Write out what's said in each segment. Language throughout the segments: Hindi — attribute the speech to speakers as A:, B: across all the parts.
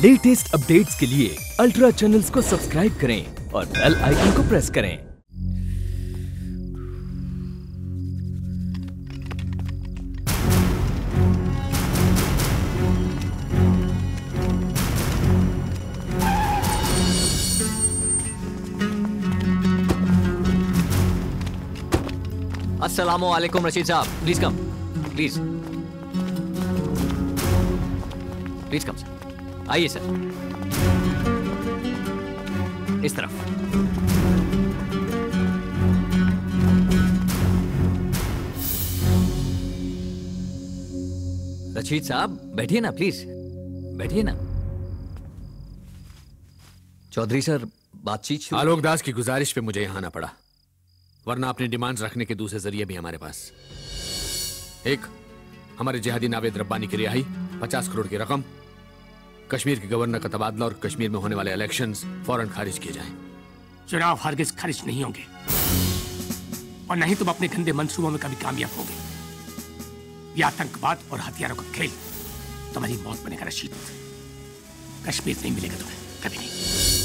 A: लेटेस्ट अपडेट्स के लिए अल्ट्रा चैनल्स को सब्सक्राइब करें और बेल आइकन को प्रेस करें।
B: अस्सलामु अलैकुम रशीद साहब, please come, please please come sir, आइए सर, इस तरफ। रशीद साहब बैठिए ना, प्लीज बैठिए ना। चौधरी सर, बातचीत।
C: आलोक दास की गुजारिश पे मुझे यहां आना पड़ा, वरना अपनी डिमांड्स रखने के दूसरे जरिए भी हमारे पास। एक, हमारे जिहादी नावेद रब्बानी की रिहाई, 50 करोड़ की रकम, कश्मीर के गवर्नर का तबादला और कश्मीर में होने वाले इलेक्शंस फौरन खारिज किए जाएं।
D: चुनाव हरगिज खारिज नहीं होंगे और नहीं तुम अपने गंदे मंसूबों में कभी कामयाब होगे। ये आतंकवाद और हथियारों का खेल तुम्हारी मौत बनेगा रशीद। कश्मीर नहीं मिलेगा तुम्हें, कभी नहीं।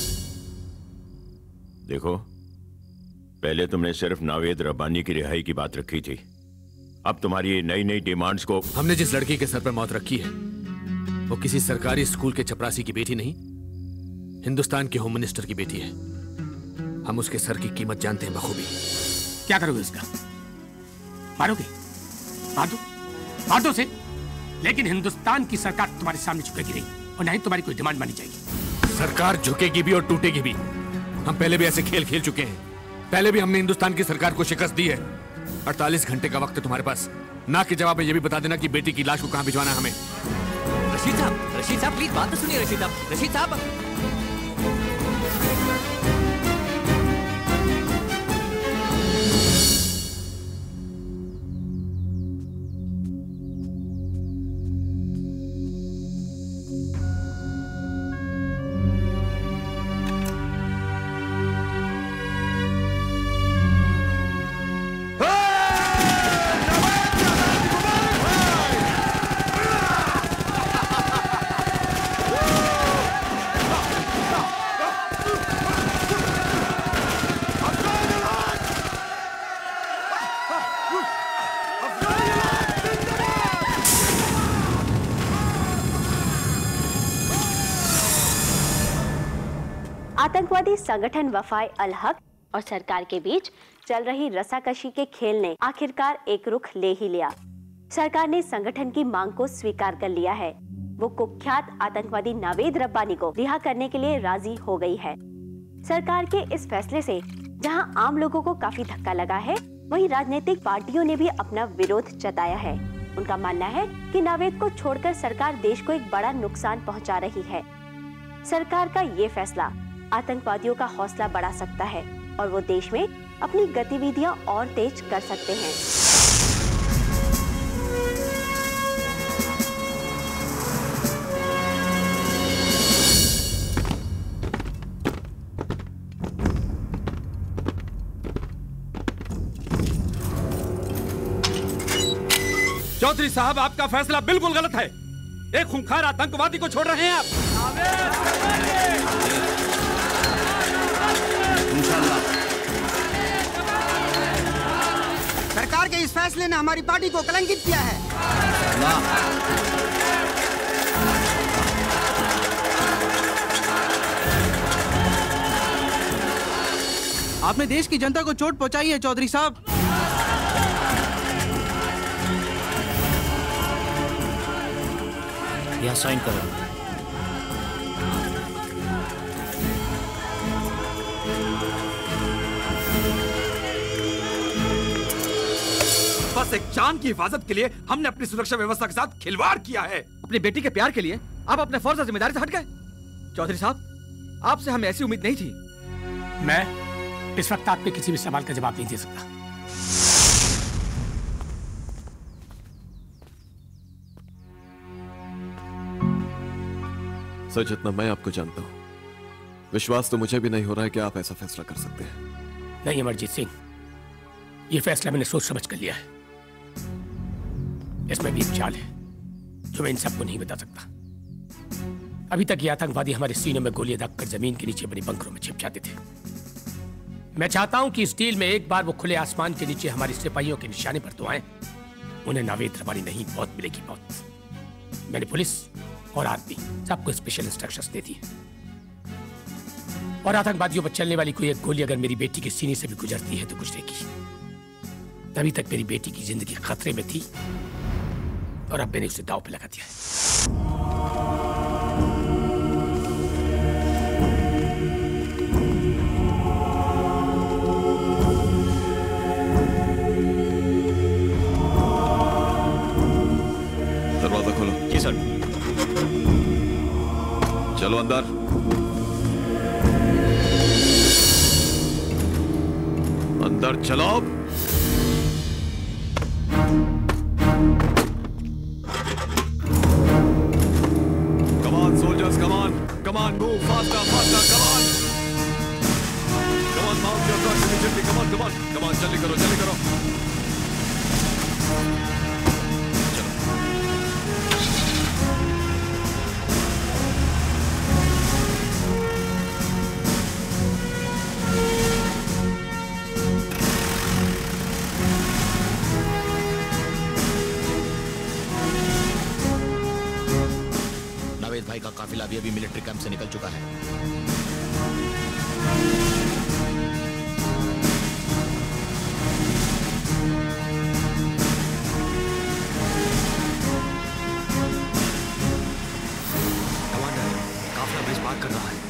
E: देखो, पहले तुमने सिर्फ नावेद रब्बानी की रिहाई की बात रखी थी, अब तुम्हारी नई नई डिमांड्स को।
C: हमने जिस लड़की के सर पर मौत रखी है वो किसी सरकारी स्कूल के चपरासी की बेटी नहीं, हिंदुस्तान के होम मिनिस्टर की बेटी है। हम उसके सर की कीमत जानते हैं बखूबी।
D: क्या करोगे उसका? मारोगे? मार दो, मार दो उसे। लेकिन हिंदुस्तान की सरकार तुम्हारे सामने झुकेगी नहीं और नहीं तुम्हारी कोई डिमांड मानी जाएगी।
C: सरकार झुकेगी भी और टूटेगी भी। हम पहले भी ऐसे खेल खेल चुके हैं। पहले भी हमने हिंदुस्तान की सरकार को शिकस्त दी है। 48 घंटे का वक्त है तुम्हारे पास। ना के जवाब में ये भी बता देना कि बेटी की लाश को कहां भिजवाना है हमें।
B: रशीद साहब प्लीज बात तो सुनिए। रशीद साहब
F: आतंकवादी संगठन वफाए अल हक और सरकार के बीच चल रही रसाकशी के खेल ने आखिरकार एक रुख ले ही लिया। सरकार ने संगठन की मांग को स्वीकार कर लिया है। वो कुख्यात आतंकवादी नावेद रब्बानी को रिहा करने के लिए राजी हो गई है। सरकार के इस फैसले से जहां आम लोगों को काफी धक्का लगा है, वहीं राजनीतिक पार्टियों ने भी अपना विरोध जताया है। उनका मानना है कि नावेद को छोड़कर सरकार देश को एक बड़ा नुकसान पहुँचा रही है। सरकार का ये फैसला आतंकवादियों का हौसला बढ़ा सकता है और वो देश में अपनी गतिविधियां और तेज कर सकते हैं।
G: चौधरी साहब, आपका फैसला बिल्कुल गलत है। एक खूंखार आतंकवादी को छोड़ रहे हैं आप।
H: सरकार के इस फैसले ने हमारी पार्टी को कलंकित किया है। आपने देश की जनता को चोट पहुंचाई है चौधरी साहब।
B: यहाँ साइन करो।
G: बस एक चांद की हिफाजत के लिए हमने अपनी सुरक्षा व्यवस्था के साथ खिलवाड़ किया है।
I: अपनी बेटी के प्यार के लिए आप अपने फर्ज और जिम्मेदारी से हट गए। चौधरी साहब, आपसे हमें ऐसी उम्मीद नहीं थी।
D: मैं इस वक्त आपके किसी भी सवाल का जवाब नहीं दे सकता।
J: सर, जितना मैं आपको जानता हूं, विश्वास तो मुझे भी नहीं हो रहा है कि आप ऐसा फैसला कर सकते हैं।
D: नहीं अमरजीत सिंह, ये फैसला मैंने सोच समझ कर लिया है। इसमें भी एक चाल है जो मैं इन सबको नहीं बता सकता। अभी तक ये आतंकवादी हमारे सीनों में गोलियां दागकर जमीन के नीचे बने बंकरों में छिप जाते थे। मैं चाहता हूं कि इस डील में एक बार वो खुले आसमान के नीचे हमारे सिपाहियों के निशाने पर तो आए। उन्हें नावेद रबानी नहीं, मौत मिलेगी, मौत। मैंने पुलिस और आर्मी सबको स्पेशल इंस्ट्रक्शंस दे दिए। और आतंकवादियों पर चलने वाली कोई एक गोली अगर मेरी बेटी के सीने से भी गुजरती है तो गुजरेगी। तभी तक मेरी बेटी की जिंदगी खतरे में थी और अब मैंने उसे दांव पे लगा दिया है।
J: दरवाजा खोलो।
B: जी सर।
J: चलो अंदर। अंदर चलो। Come on, move faster, faster, come on. Come on, mount your trucks immediately. Come on, come on. Come on, जल्दी करो, जल्दी करो.
C: नावेद भाई का काफिला अभी मिलिट्री कैंप से निकल चुका है।
B: कमांडर, काफिला ब्रिज पार कर रहा है।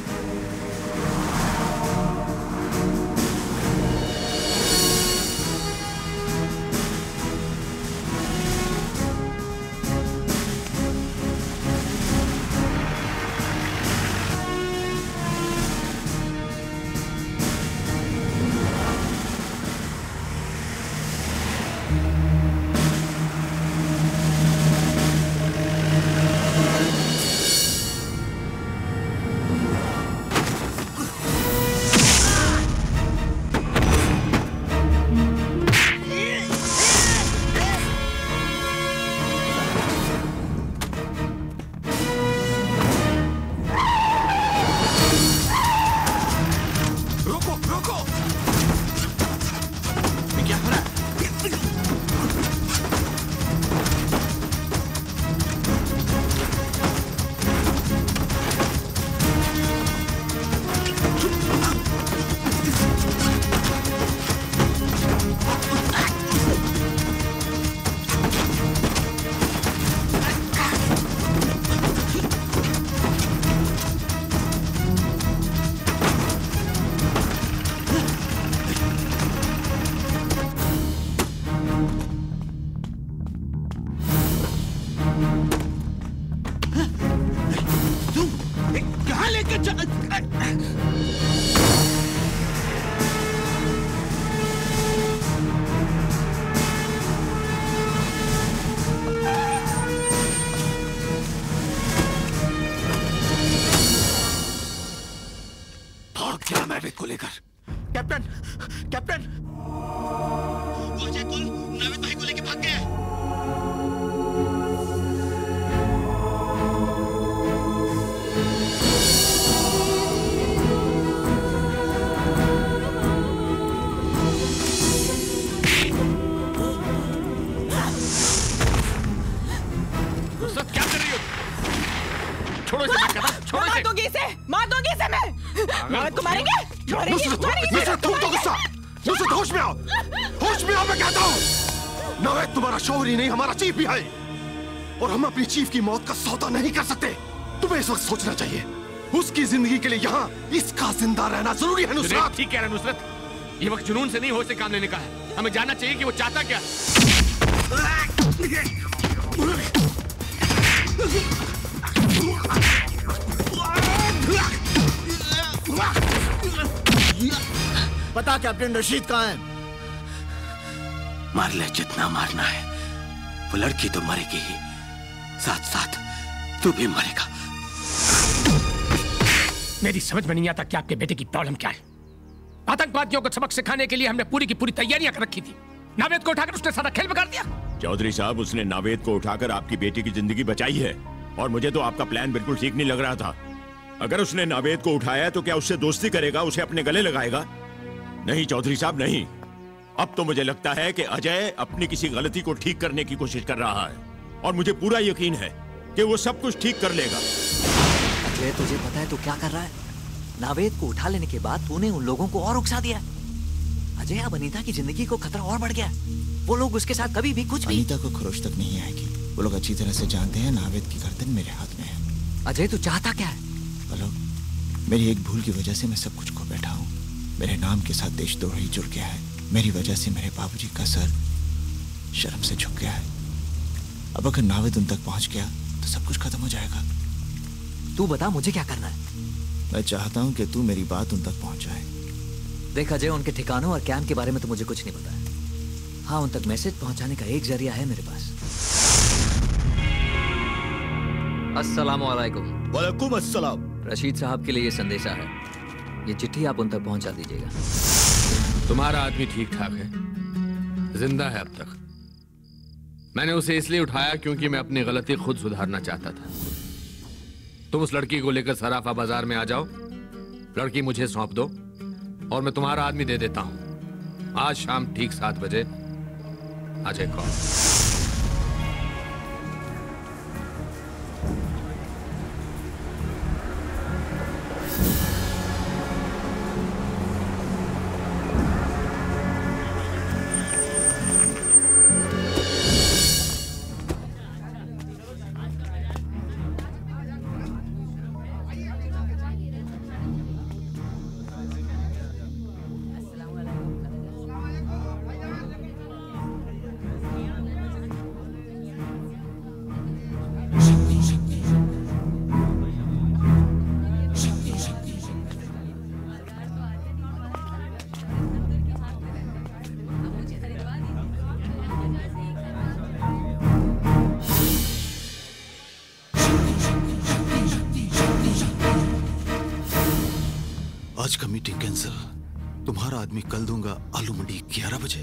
K: कैप्टन, कैप्टन, वो अजय कुल नावेद भाई को लेके भाग गया है।
C: नुसरत क्या कर रही हो? छोड़ो इसे, मैं कहता, छोड़ो इसे।
L: मार दोगे इसे, मार दोगे इसे मैं। नावेद को मारेंगे?
K: नुसरत तुम तो गुस्सा। नुसरत होश में आओ, होश में आओ मैं कहता हूँ। नावेद तुम्हारा शौहर ही नहीं हमारा चीफ भी है और हम अपनी चीफ की मौत का सौदा नहीं कर सकते। तुम्हें इस वक्त सोचना चाहिए उसकी जिंदगी के लिए यहाँ इसका जिंदा रहना जरूरी है। नुसरत
C: ठीक कह रहा नुसरत, ये वक्त जुनून से नहीं होश से काम लेने का है। हमें जानना चाहिए कि वो चाहता क्या।
K: पता कैप्टन रशीद कहाँ है?
D: मार ले जितना मारना है, वो लड़की तो मरेगी ही, साथ साथ तू भी मरेगा। मेरी समझ में नहीं आता कि आपके बेटे की प्रॉब्लम क्या है। आतंकवादियों को सबक सिखाने के लिए हमने पूरी की पूरी तैयारियां कर रखी थी। नावेद को उठाकर उसने सारा खेल बिगाड़ दिया।
E: चौधरी साहब, उसने नावेद को उठाकर आपकी बेटी की जिंदगी बचाई है और मुझे तो आपका प्लान बिल्कुल ठीक नहीं लग रहा था। अगर उसने नावेद को उठाया तो क्या उससे दोस्ती करेगा, उसे अपने गले लगाएगा? नहीं चौधरी साहब नहीं। अब तो मुझे लगता है कि अजय अपनी किसी गलती को ठीक करने की कोशिश कर रहा है और मुझे पूरा यकीन है कि वो सब कुछ ठीक कर लेगा।
B: अजय तुझे पता है तू क्या कर रहा है? नावेद को उठा लेने के बाद तूने उन लोगों को और उकसा दिया। अजय अब अनीता की जिंदगी को खतरा और बढ़ गया। वो लोग उसके साथ कभी भी कुछ भी।
M: अनीता को खरोश तक नहीं आएगी। वो लोग अच्छी तरह से जानते हैं नावेद की गर्दन मेरे हाथ में है।
B: अजय तू चाहता क्या है?
M: वो लोग मेरी एक भूल की वजह से मैं सब कुछ खो बैठा हूँ। मेरे नाम के साथ देशद्रोही जुड़ गया है। मेरी वजह से मेरे बाबूजी का सर शर्म से झुक गया है। अब अगर नावेद उन तक पहुंच गया तो सब कुछ खत्म हो जाएगा।
B: तू बता मुझे क्या करना है?
M: मैं चाहता हूँ कि तू मेरी बात उन तक पहुंच जाए।
B: देख अजय, उनके ठिकानों और कैंप के बारे में तो मुझे कुछ नहीं पता है। हाँ, उन तक मैसेज पहुंचाने का एक जरिया है मेरे पास। अस्सलाम वालेकुम।
N: वालेकुम अस्सलाम।
B: रशीद साहब के लिए ये संदेशा है। ये चिट्ठी आप उन तक पहुंचा दीजिएगा।
C: तुम्हारा आदमी ठीक ठाक है, जिंदा है अब तक। मैंने उसे इसलिए उठाया क्योंकि मैं अपनी गलती खुद सुधारना चाहता था। तुम उस लड़की को लेकर सराफा बाजार में आ जाओ, लड़की मुझे सौंप दो और मैं तुम्हारा आदमी दे देता हूं। आज शाम ठीक 7 बजे अजय को।
K: आज का मीटिंग कैंसिल। तुम्हारा आदमी कल दूंगा आलू मंडी 11 बजे।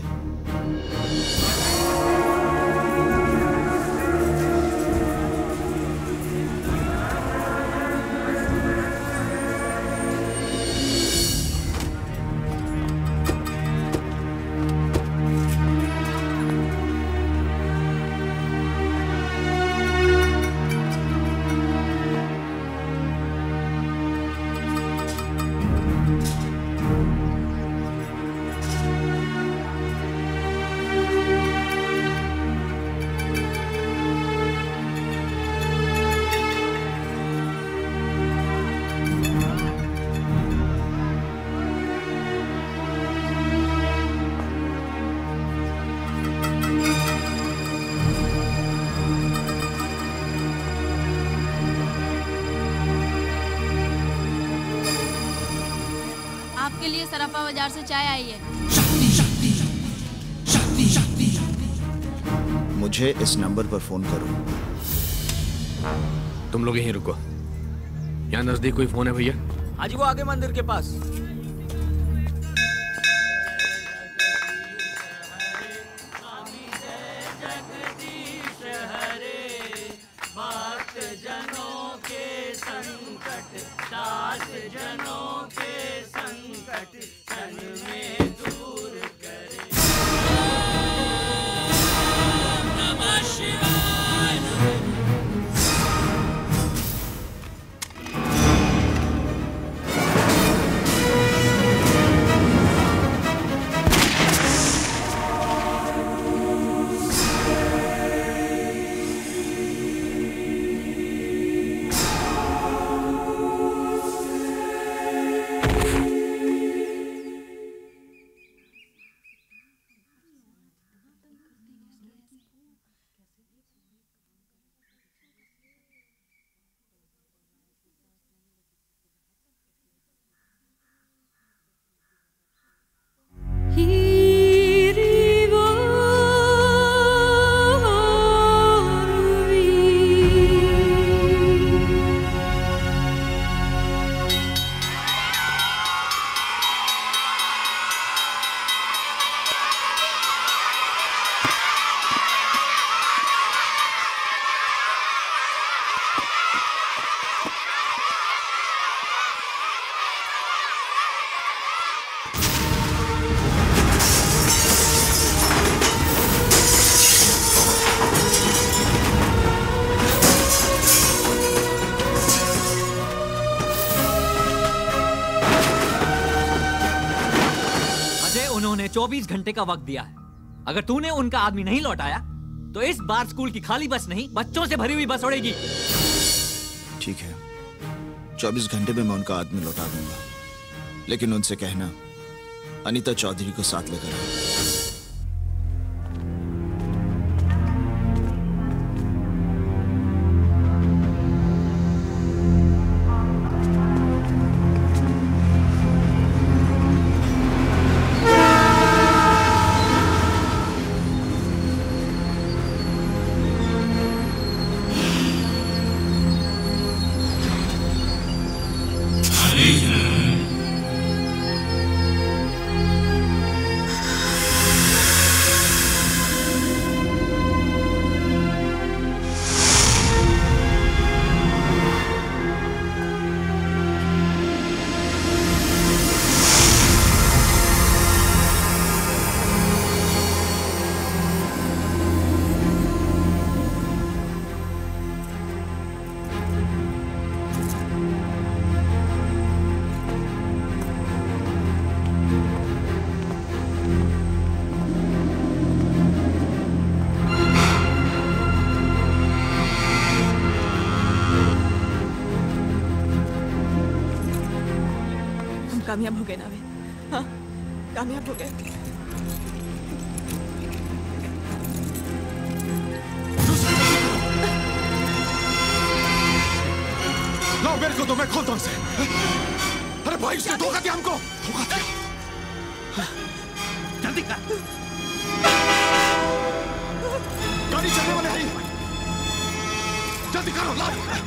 O: आपके लिए सराफा बाजार से चाय आई है।
M: मुझे इस नंबर पर फोन करो।
C: तुम लोग यहीं रुको। यहाँ नजदीक कोई फोन है भैया?
I: आज वो आगे मंदिर के पास।
B: 24 घंटे का वक्त दिया है। अगर तूने उनका आदमी नहीं लौटाया तो इस बार स्कूल की खाली बस नहीं, बच्चों से भरी हुई बस उड़ेगी।
M: ठीक है, 24 घंटे में मैं उनका आदमी लौटा दूंगा, लेकिन उनसे कहना अनीता चौधरी को साथ लेकर आए।
L: कामयाब हो गए नावे, हाँ कामयाब हो गए।
K: लाओ मेरे को दो, मैं खोलता हूं उसे। अरे भाई उसने धोखा दिया हमको, धोखा दिया।
G: जल्दी कर।
K: गाड़ी चलने वाले हैं, जल्दी करो लाओ।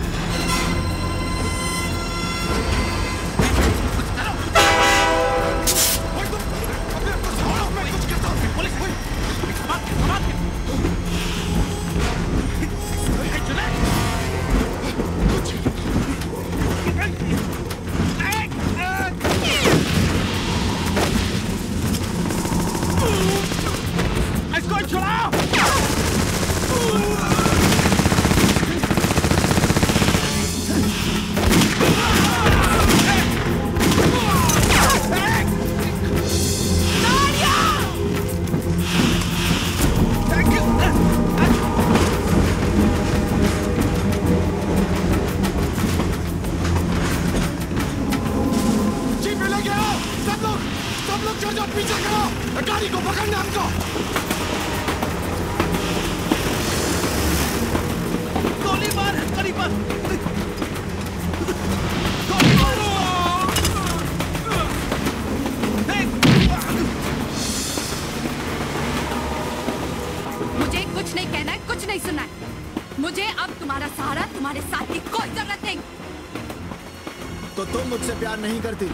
M: तो तुम मुझसे प्यार नहीं करती?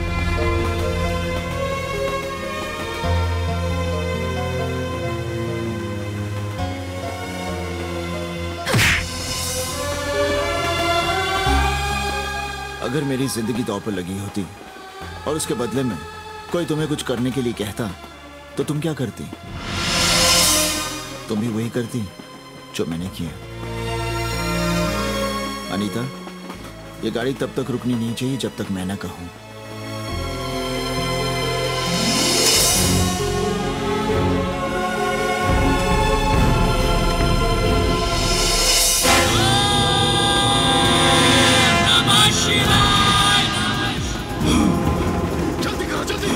M: अगर मेरी जिंदगी दांव पर लगी होती और उसके बदले में कोई तुम्हें कुछ करने के लिए कहता तो तुम क्या करती? तुम भी वही करती जो मैंने किया। अनीता, ये गाड़ी तब तक रुकनी नहीं चाहिए जब तक मैं ना कहूं।
K: जल्दी करो, जल्दी।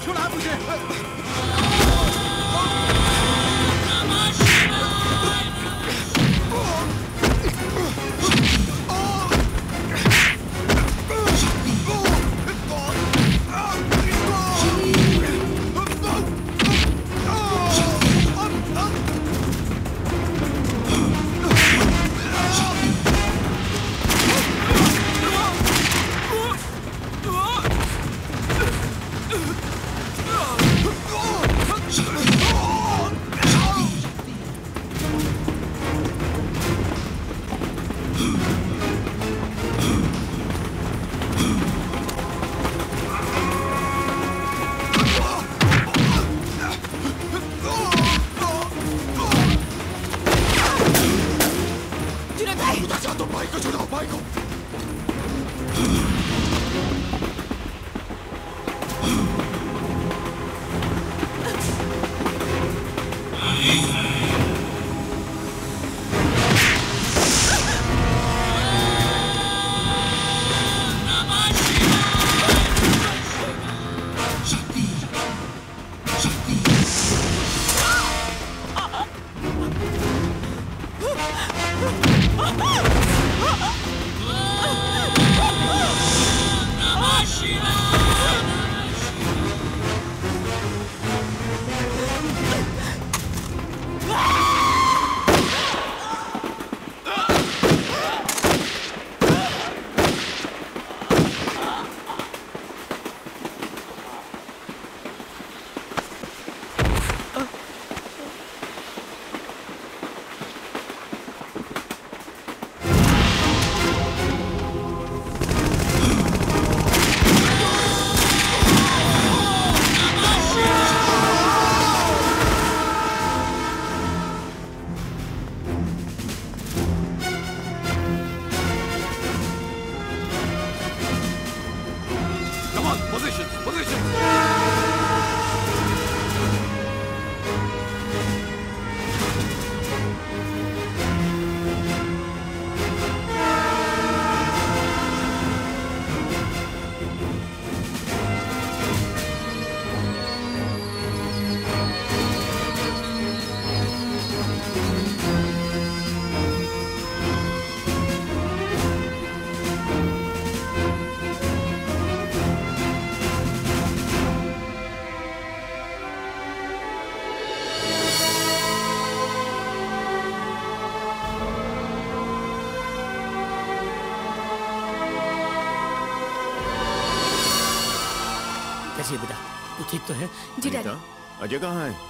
K: छुड़ा मुझे।
D: कैसी है बेटा? तू ठीक तो है?
L: जी डैडी।
E: अजय कहाँ है?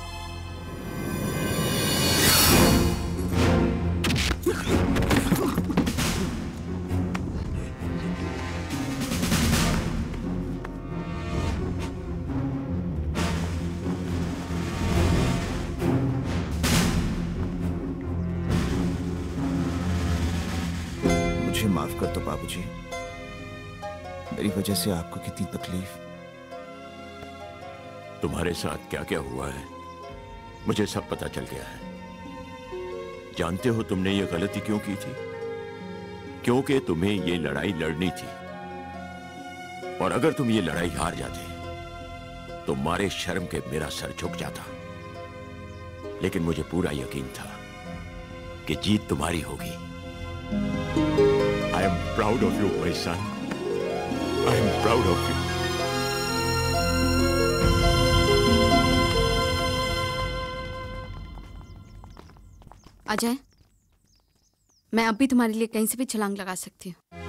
M: मुझे माफ कर दो बाबूजी, मेरी वजह से आपको कितनी तकलीफ।
E: तुम्हारे साथ क्या क्या हुआ है मुझे सब पता चल गया है। जानते हो तुमने ये गलती क्यों की थी? क्योंकि तुम्हें ये लड़ाई लड़नी थी, और अगर तुम ये लड़ाई हार जाते तो मारे शर्म के मेरा सर झुक जाता। लेकिन मुझे पूरा यकीन था कि जीत तुम्हारी होगी। I am proud of you my son, I am proud of you.
O: Ajay, मैं अब भी तुम्हारे लिए कहीं से भी छलांग लगा सकती हूँ।